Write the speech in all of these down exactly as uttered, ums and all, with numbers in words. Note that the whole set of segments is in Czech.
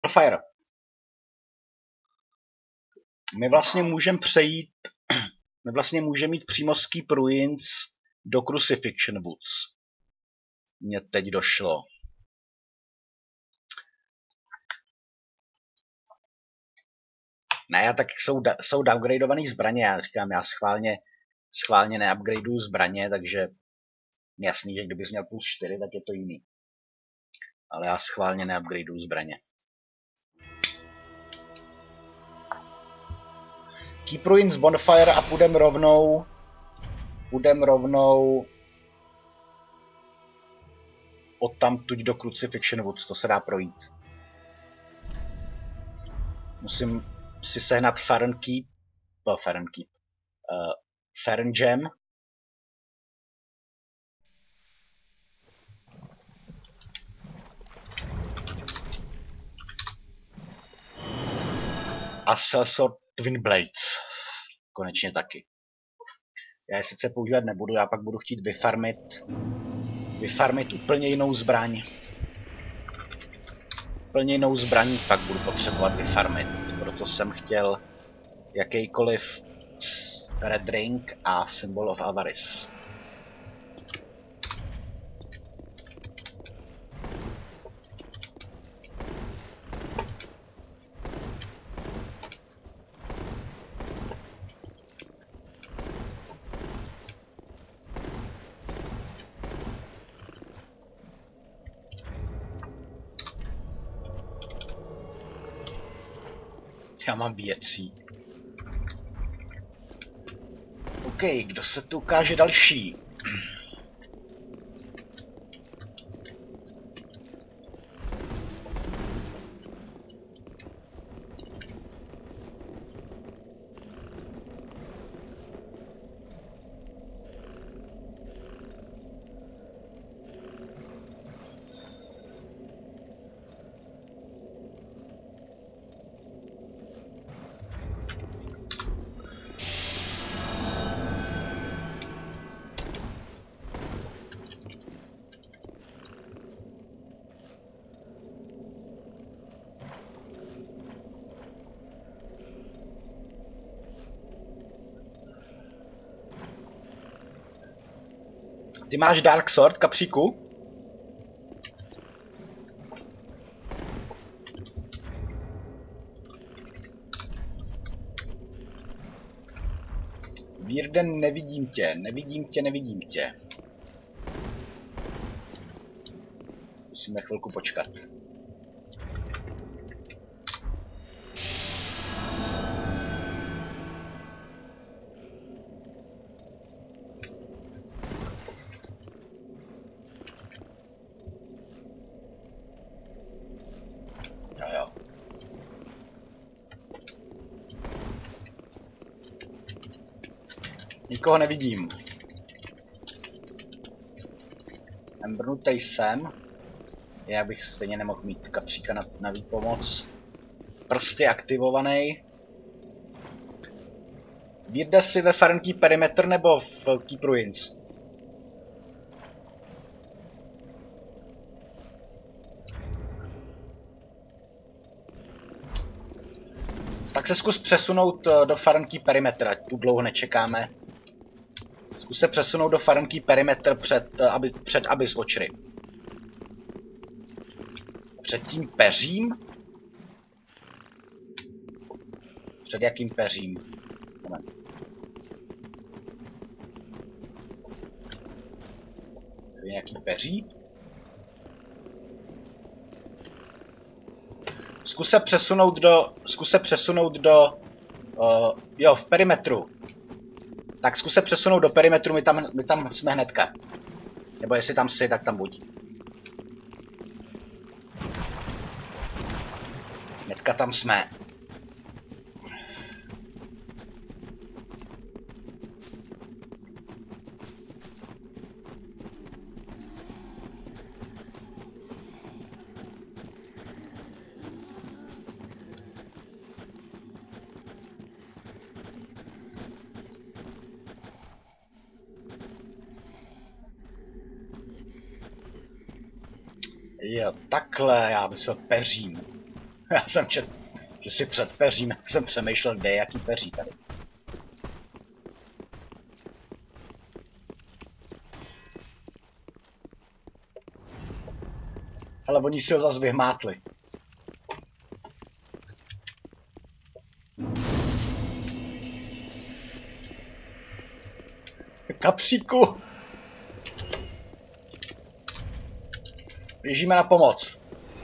Fire. My vlastně můžeme přejít, my vlastně můžeme jít přímo z Keep Ruins do Crucifixion Woods. Mně teď došlo. Ne, tak jsou, jsou downgradeované zbraně, já říkám, já schválně, schválně neupgradeuju zbraně, takže jasný, že kdybys měl plus čtyři, tak je to jiný. Ale já schválně neupgradeuju zbraně. Keep Ruins Bonfire a půjdem rovnou, půjdem rovnou odtamtud do Crucifixion Woods, to se dá projít. Musím si sehnat Farron Keep, no, Farron Keep, uh, Farron Gem. A Sellsword Twin Blades. Konečně taky. Já je sice používat nebudu, já pak budu chtít vyfarmit, vyfarmit úplně jinou zbraň. Úplně jinou zbraň pak budu potřebovat vyfarmit. Proto jsem chtěl jakýkoliv Red Ring a Symbol of Avarice. Já mám věcí. OK, kdo se tu ukáže další? Ty máš Dark Sword, kapříku? Virden, nevidím tě, nevidím tě, nevidím tě. Musíme chvilku počkat. Nikoho nevidím. Embrnutej jsem. Já bych stejně nemohl mít kapříka na, na výpomoc. Prsty aktivovaný. Vyjde si ve Farron Keep Perimeter nebo v Keep Ruins? Tak se zkus přesunout do Farron Keep Perimeter, ať tu dlouho nečekáme. Zkus se přesunout do Farron Keep Perimeter před, aby, před Abyss Watchery. Před tím peřím? Před jakým peřím? Moment. Tady je nějaký peří? Zkus se přesunout do... Zkus se přesunout do... Uh, jo, v perimetru. Tak zkus se přesunout do perimetru, my tam, my tam jsme hnedka. Nebo jestli tam jsi, tak tam buď. Hnedka tam jsme. Jo, takhle, já myslel peřím. Já jsem čet, že si před peřím, jsem přemýšlel, kde je jaký peří tady. Ale oni si ho zase vyhmátli. Kapříku! Běžíme na pomoc.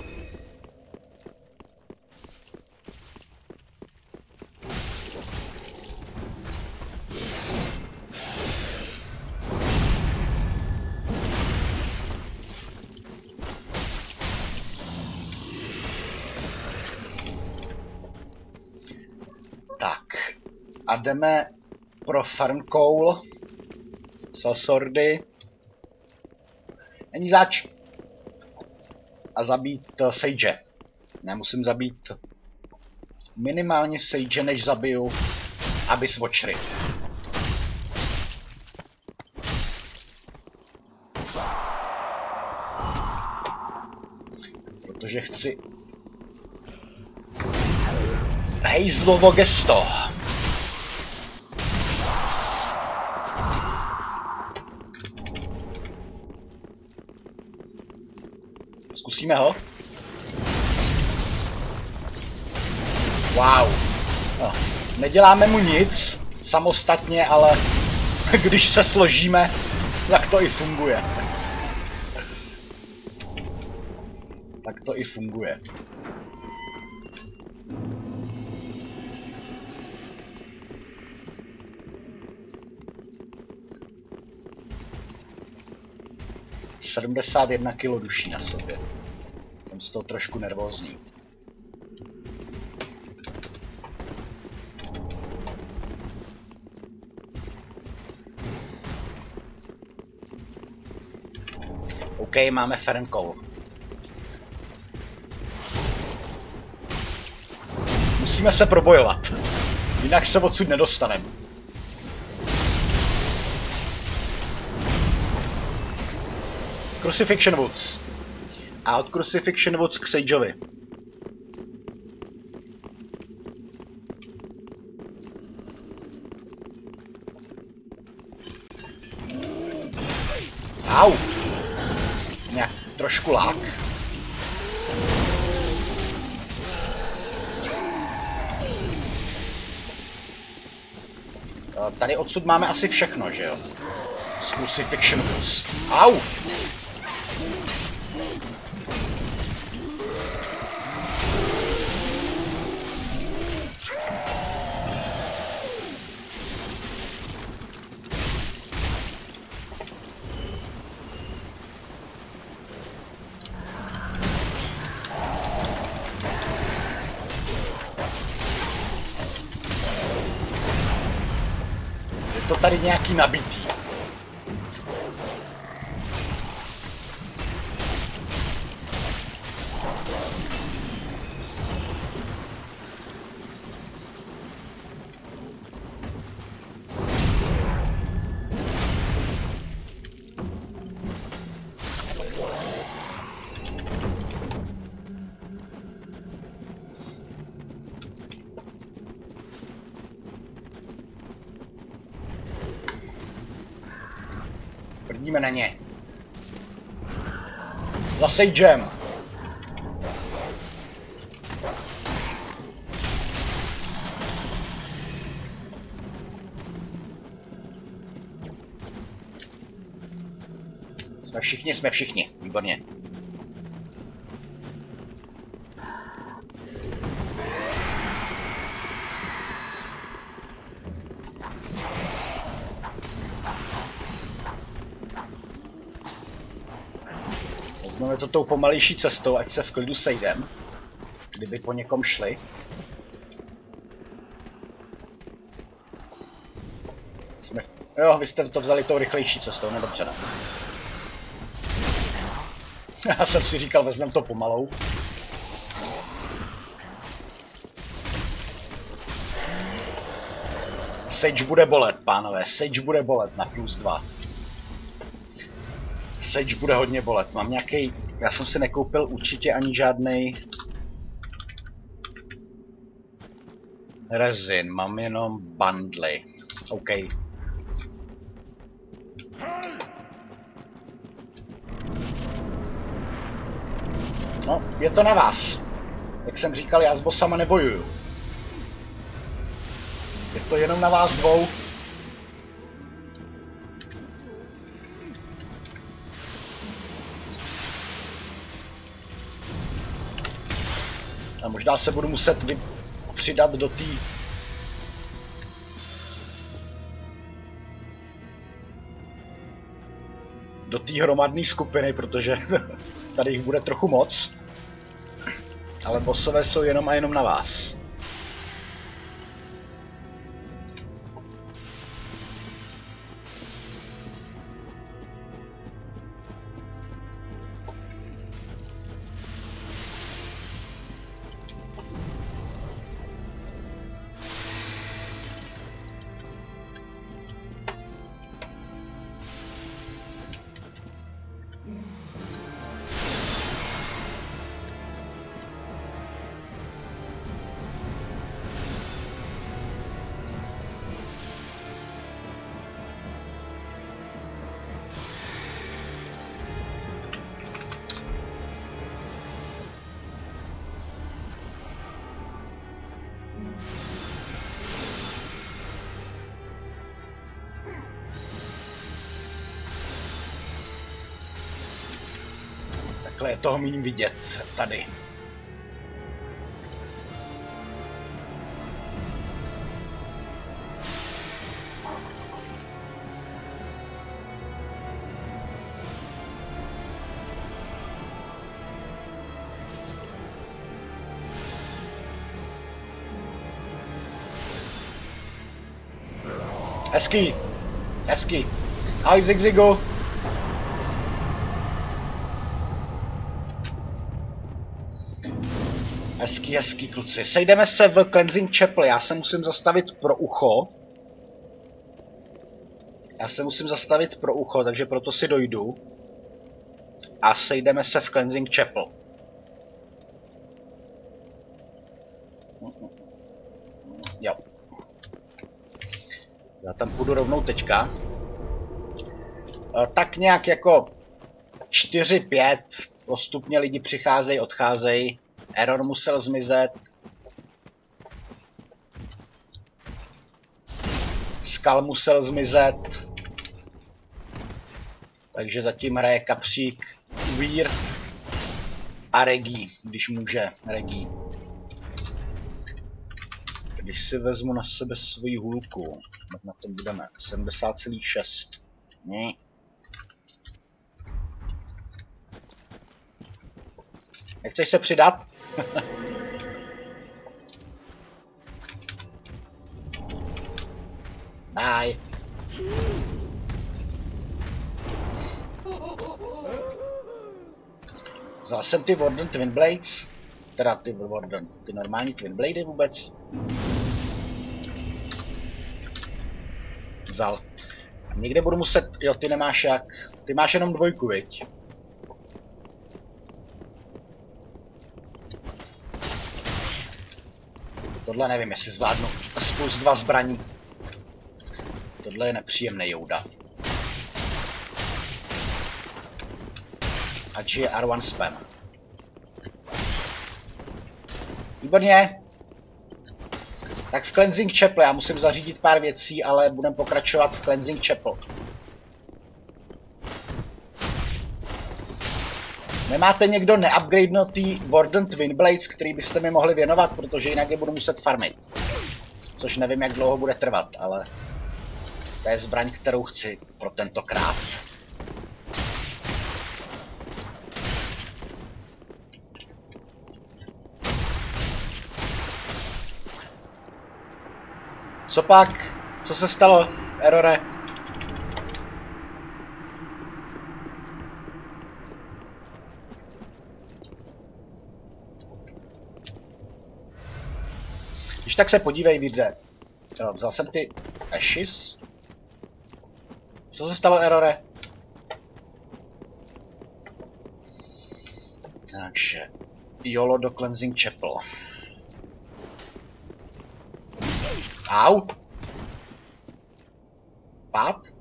Tak. A jdeme pro farm coal. Salsordy. Není zač. A zabít uh, Sage. Nemusím zabít minimálně Sage, než zabiju Abyss Watchery. Protože chci hejzlovo gesto. Zkusíme ho? Wow. No, neděláme mu nic samostatně, ale když se složíme, tak to i funguje. Tak to i funguje. sedmdesát jedna kilo duší na sobě. Jsem z toho trošku nervózní. OK, máme farm coal. Musíme se probojovat. Jinak se odsud nedostaneme. Crucifixion Woods. A od Crucifixion Woods k Sageovi. Au! Nějak trošku lák. Tady odsud máme asi všechno, že jo? Z Crucifixion Woods. Au! To tady nějaký nabitý. Prdíme na ně. Za Sagem. Jsme všichni, jsme všichni. Výborně. Vezmeme to tou pomalejší cestou, ať se v klidu sejdem. Kdyby po někom šli. Jsme... Jo, vy jste to vzali tou rychlejší cestou, no dobře, no. Já jsem si říkal, vezmeme to pomalou. Sage bude bolet, pánové, Sage bude bolet na plus dva. Sage bude hodně bolet. Mám nějaký. Já jsem si nekoupil určitě ani žádnej. Rezin, mám jenom bundly. OK. No, je to na vás. Jak jsem říkal, já s bossama nebojuju. Je to jenom na vás dvou. A možná se budu muset vy... přidat do té... do té hromadné skupiny, protože tady jich bude trochu moc. Ale bossové jsou jenom a jenom na vás. Takhle je toho méně vidět tady. Hezký, hezký. Ahoj Zigzigu. Hezký, hezký kluci. Sejdeme se v Cleansing Chapel. Já se musím zastavit pro ucho. Já se musím zastavit pro ucho, takže proto si dojdu. A sejdeme se v Cleansing Chapel. Jo. Já tam půjdu rovnou teďka. Tak nějak jako čtyři pět postupně lidi přicházejí, odcházejí. Error musel zmizet. Skal musel zmizet. Takže zatím hraje Kapřík, Weird a Regi, když může Regi. Když si vezmu na sebe svoji hůlku, tak na tom budeme sedmdesát celá šest. Ne. Nechceš se přidat? Bye. Vzal jsem ty Warden Twin Blades, teda ty Warden, ty normální Twin Blady vůbec. Vzal. A někde budu muset, jo, ty nemáš jak, ty máš jenom dvojku, viď? Tohle nevím, jestli zvládnu spust dva zbraní. Tohle je nepříjemný Jouda. Ač je R jedna spam. Výborně. Tak v Cleansing Chapel, já musím zařídit pár věcí, ale budeme pokračovat v Cleansing Chapel. Nemáte někdo neupgradenutý Warden Twin Blades, který byste mi mohli věnovat, protože jinak je budu muset farmit. Což nevím, jak dlouho bude trvat, ale to je zbraň, kterou chci pro tentokrát. Co pak? Co se stalo, Errore? Když tak se podívej, Virde. Vzal jsem ty ashes. Co se stalo, Errore? Takže YOLO do Cleansing Chapel. Au! Pát?